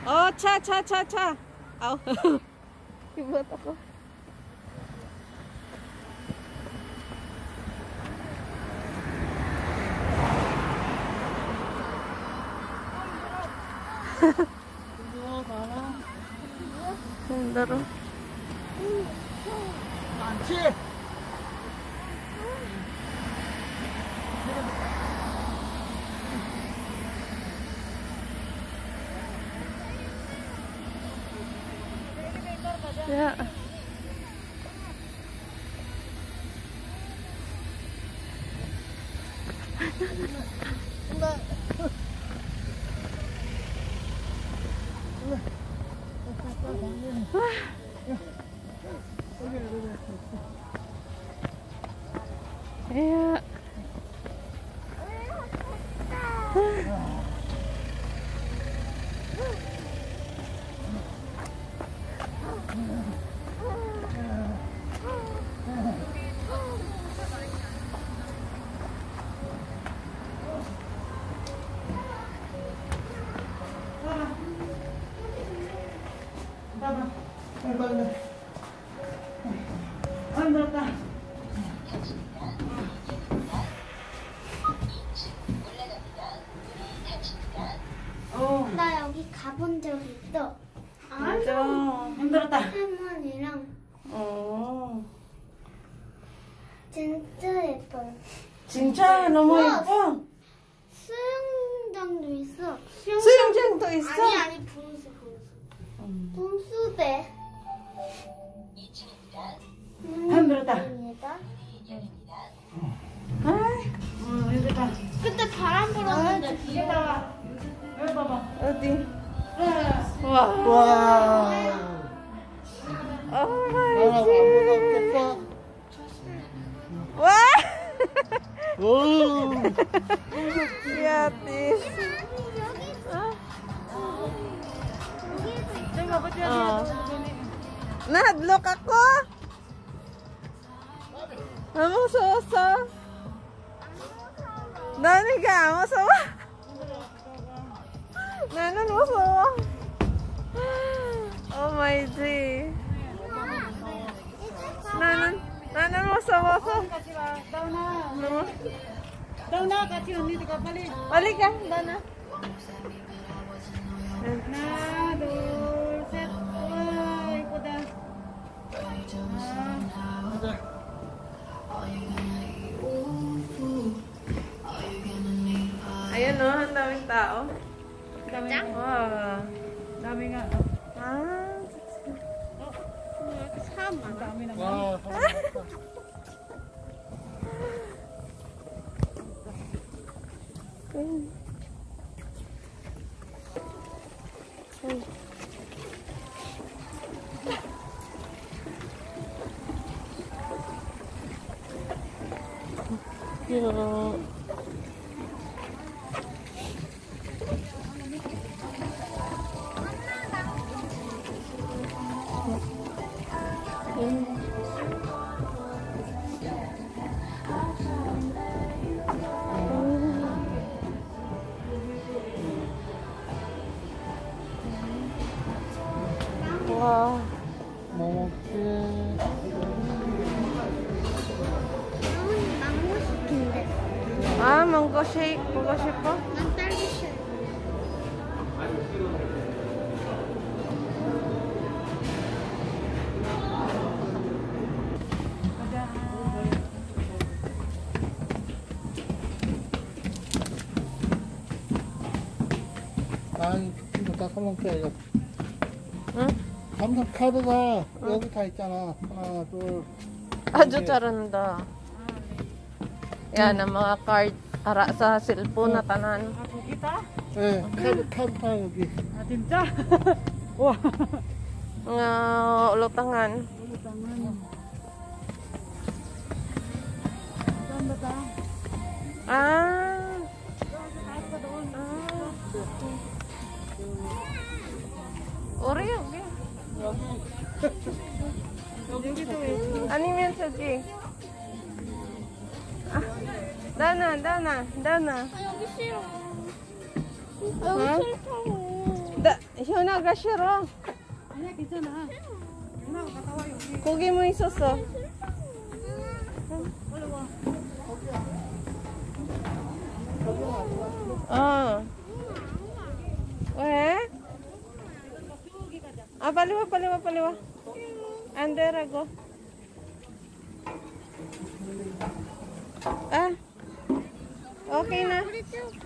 Oh, cha. Aw. Ibot ako. 힘들어. 많지? Ya. Ya. 나 여기 가본 적 있어. 진짜 힘들었다. 할머니랑 어. 진짜 예뻐요. 진짜 너무 우와. 예뻐. 수영장도 있어. 수영장도 있어. 아니 분수. 분수대. 힘들었다. 아이, 힘들다. 그때 바람 불었는데 여기 봐봐. 여기 봐봐. 어디? 와. 와. 오 마이 나랑 안 무섭겠어? 와. 오. 야띠. Nahadlok ako. Mususo. Nani ka? Musuwa. Nanan musuwa. Oh my G. Nanan musuwa ko. Daw na kasi hindi ka balik. Balik ka, Dana. Na, dul, set. Ay, kuda. Ayun no, ang daming tao. Dami. Wow. Dami nga. Ah. Ang dami naman. 와. Cute. 와. 뭐 먹지? 망고 시킨대. 아, 망고 쉐이크 먹고 싶어? 난 딸기 쉐이크. 아니, 이거 다 사먹게 이거. 응? 삼성 카드가 여기 다 있잖아. 하나, 둘. Ajo 잘한다. Yan ang mga card ara sa cellphone na tanan. Ako kita? 네, 카드 다 여기. Ah, tinta. Wah. Mga ulotangan. Tangan. Saan ba ta? Ah. Taas pa doon. Oreo. Yun dito eh. 아니면 저기. 아, 나나. 아, 여기 싫어. 어? 여기 싫다고. 현아가 싫어. 아니야, 괜찮아. 누나가 갔다 와, 여기. 고기 뭐 있었어? 빨리 와. 어. 왜? 아, 빨리 와, 빨리 와, 빨리 와. 안 되라고. 아, okay na.